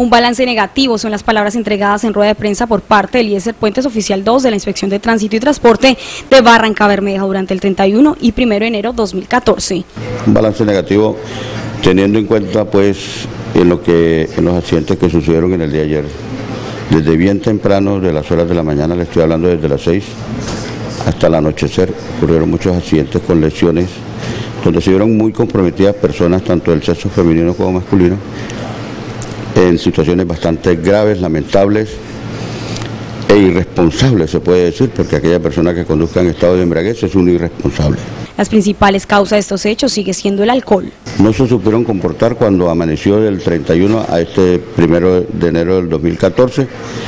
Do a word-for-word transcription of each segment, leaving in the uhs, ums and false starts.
Un balance negativo son las palabras entregadas en rueda de prensa por parte del Eliezer Puentes, oficial dos de la Inspección de Tránsito y Transporte de Barrancabermeja durante el treinta y uno y primero de enero de dos mil catorce. Un balance negativo teniendo en cuenta pues en lo que en los accidentes que sucedieron en el día de ayer. Desde bien temprano, de las horas de la mañana, le estoy hablando desde las seis hasta el anochecer, ocurrieron muchos accidentes con lesiones, donde se vieron muy comprometidas personas, tanto del sexo femenino como masculino, en situaciones bastante graves, lamentables e irresponsables, se puede decir, porque aquella persona que conduzca en estado de embriaguez es un irresponsable. Las principales causas de estos hechos sigue siendo el alcohol. No se supieron comportar cuando amaneció del treinta y uno a este primero de enero del dos mil catorce,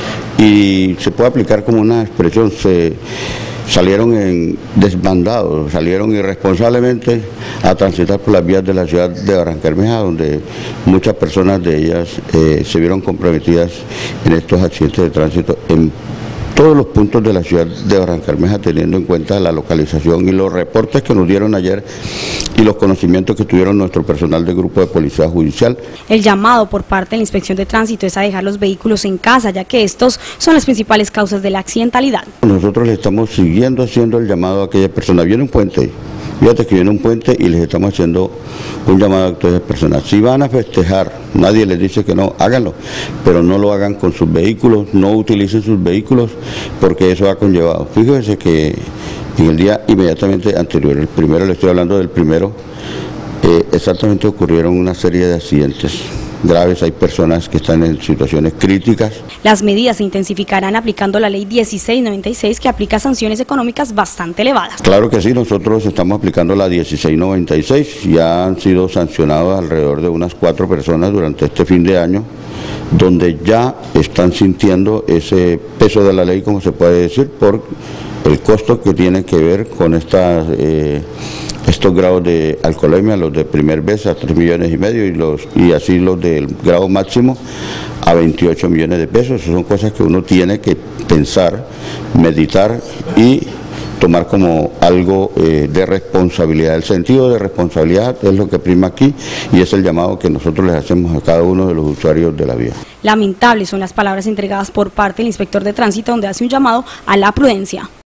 y se puede aplicar como una expresión, se salieron en desbandados, salieron irresponsablemente a transitar por las vías de la ciudad de Barrancabermeja, donde muchas personas de ellas eh, se vieron comprometidas en estos accidentes de tránsito en todos los puntos de la ciudad de Barrancabermeja, teniendo en cuenta la localización y los reportes que nos dieron ayer y los conocimientos que tuvieron nuestro personal del Grupo de Policía Judicial. El llamado por parte de la Inspección de Tránsito es a dejar los vehículos en casa, ya que estos son las principales causas de la accidentalidad. Nosotros le estamos siguiendo haciendo el llamado a aquellas personas. Viene un puente, fíjate que viene un puente y les estamos haciendo un llamado a aquellas personas. Si van a festejar, nadie les dice que no, háganlo, pero no lo hagan con sus vehículos, no utilicen sus vehículos, porque eso ha conllevado. Fíjense que en el día inmediatamente anterior, el primero, le estoy hablando del primero, eh, exactamente ocurrieron una serie de accidentes graves, hay personas que están en situaciones críticas. Las medidas se intensificarán aplicando la ley dieciséis noventa y seis, que aplica sanciones económicas bastante elevadas. Claro que sí, nosotros estamos aplicando la dieciséis noventa y seis, ya han sido sancionados alrededor de unas cuatro personas durante este fin de año, donde ya están sintiendo ese peso de la ley, como se puede decir, por el costo que tiene que ver con estas, eh, estos grados de alcoholemia, los de primer vez a tres millones y medio y, los, y así los del grado máximo a veintiocho millones de pesos. Esas son cosas que uno tiene que pensar, meditar y tomar como algo eh, de responsabilidad. El sentido de responsabilidad es lo que prima aquí y es el llamado que nosotros les hacemos a cada uno de los usuarios de la vía. Lamentables son las palabras entregadas por parte del inspector de tránsito, donde hace un llamado a la prudencia.